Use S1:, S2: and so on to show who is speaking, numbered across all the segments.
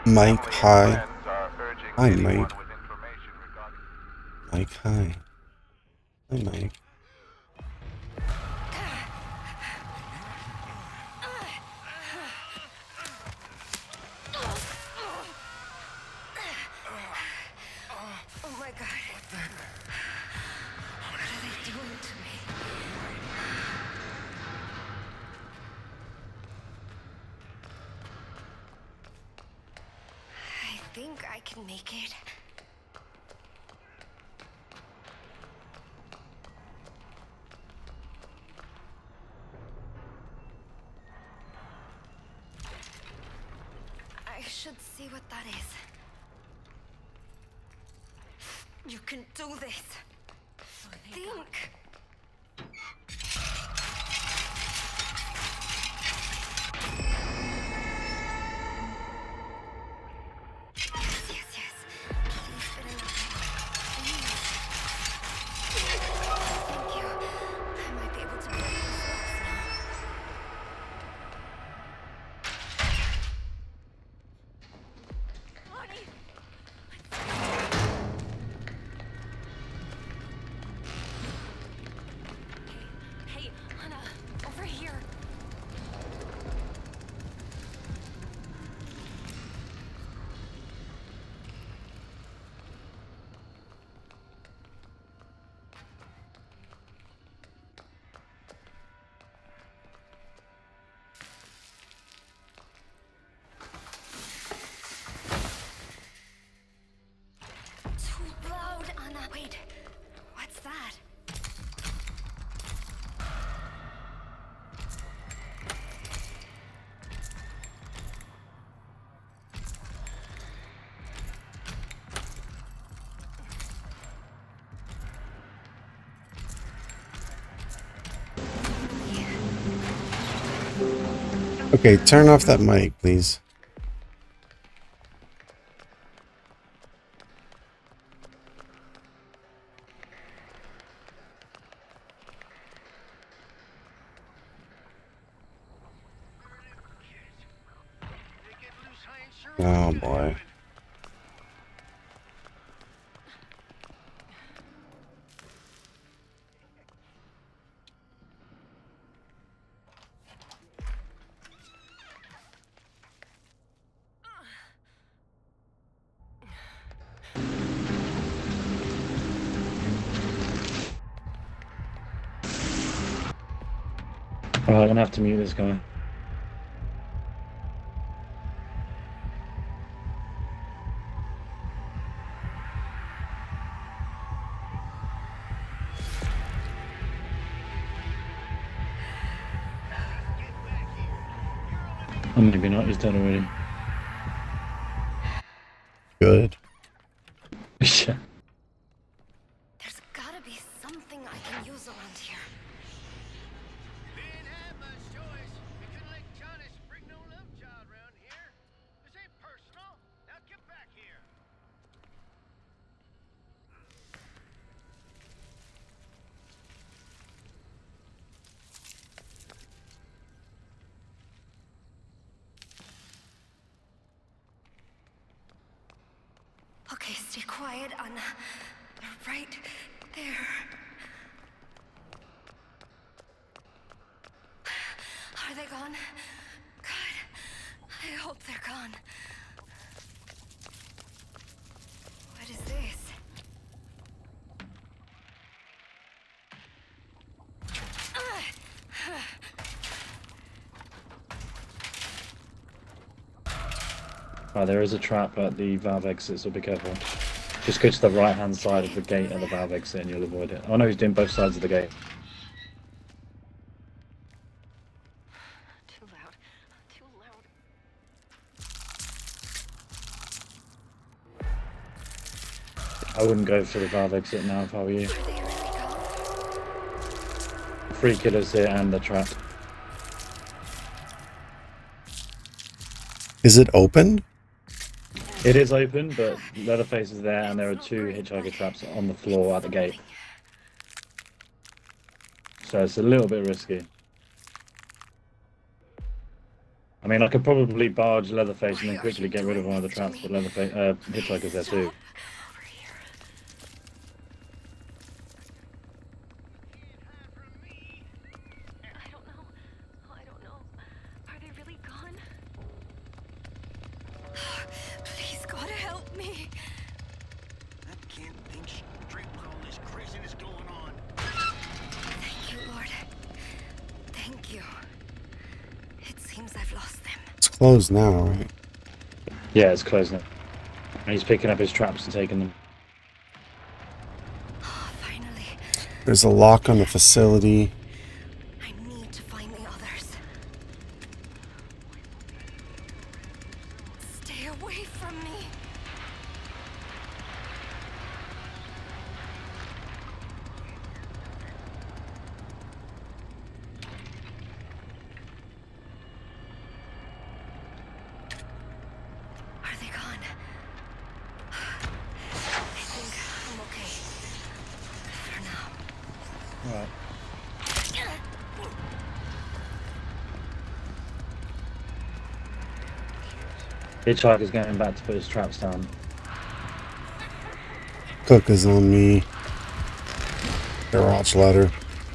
S1: Mike, hi. Hi, Mike. Mike, hi. Hi, Mike.
S2: Oh my god. What are they doing to me? I think I can make it. I should see what that is. You can do this. Think. Yes, yes, yes. Please fit enough. Please. Thank you. I might be able to break these locks now. Honey! Hey, Anna, over here. Too loud, Anna. Wait, what's that?
S1: Okay, turn off that mic, please. Oh, boy.
S3: Oh, I'm gonna have to mute this guy. Oh, maybe not, he's dead already.
S1: Good.
S3: Yeah.
S2: There's gotta be something I can use around here.
S4: Didn't have much choice. You couldn't let Johnny bring no love child around here. This ain't personal. Now get back here.
S2: Okay, stay quiet, Anna. They're right there. Are they gone? God, I hope they're gone. What is this?
S3: Oh, there is a trap at the valve exit, so be careful. Just go to the right-hand side of the gate at the valve exit and you'll avoid it. Oh no, he's doing both sides of the gate.
S2: Too loud. Too loud.
S3: I wouldn't go for the valve exit now if I were you.
S2: Are they really gone?
S3: 3 killers here and the trap.
S1: Is it open?
S3: It is open, but Leatherface is there and there are 2 hitchhiker traps on the floor at the gate. So it's a little bit risky. I mean, I could probably barge Leatherface and then quickly get rid of one of the traps, but Leatherface, Hitchhiker's there too.
S2: Over here. I don't know. I don't know. Are they really gone? Please, God, help me.
S4: I can't think straight with all this craziness going on.
S2: Thank you, Lord. Thank you. It seems I've lost them.
S1: It's closed now, right?
S3: Yeah, it's closed now. And he's picking up his traps and taking them.
S2: Oh, finally.
S1: There's a lock on the facility.
S2: I need to find the others. Stay away from me. Are they gone? I think I'm okay. For now.
S3: Right. Hitchhiker's going back to put his traps down.
S1: Cook is on me. Garage ladder.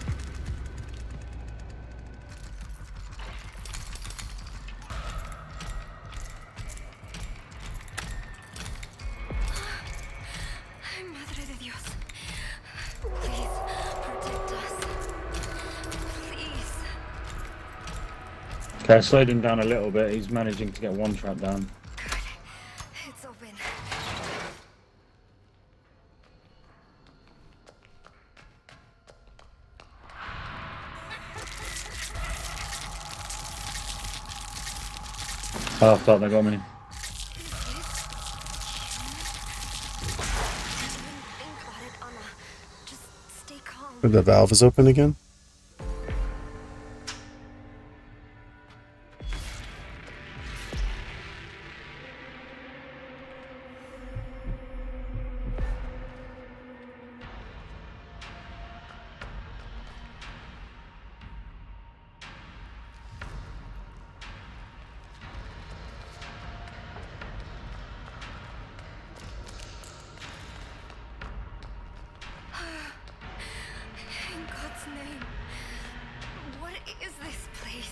S2: Ay, Madre de Dios. Please protect us. Please.
S3: Okay, I slowed him down a little bit. He's managing to get one trap down.
S2: Good. It's open.
S3: Oh, fuck, they got me.
S2: Is this human? Don't even think about it, Anna. Just stay calm.
S1: The valve is open again.
S2: In God's name. What is this place?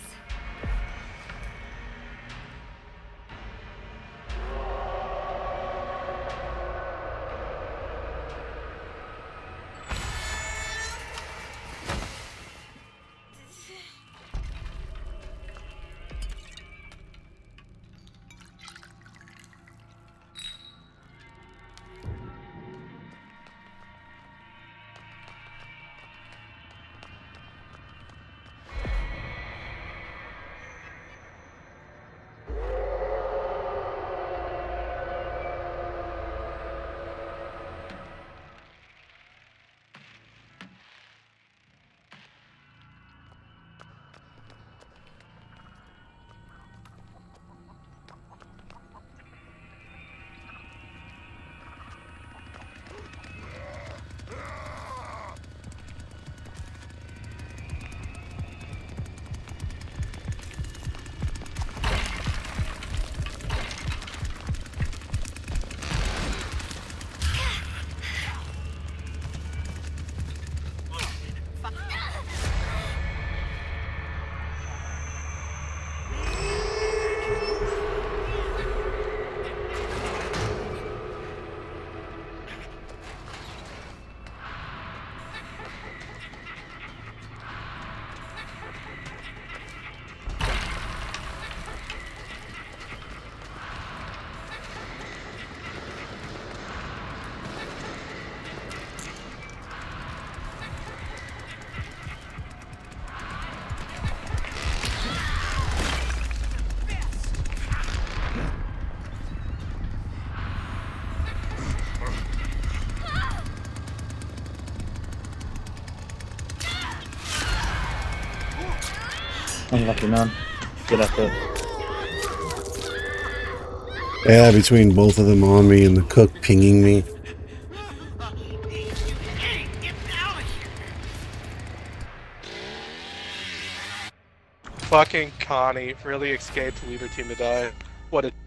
S3: Unlucky man. Good effort.
S1: Yeah, between both of them on me and the cook pinging me.
S4: Hey, get out of here!
S5: fucking Connie really escaped to leave her team to die. What a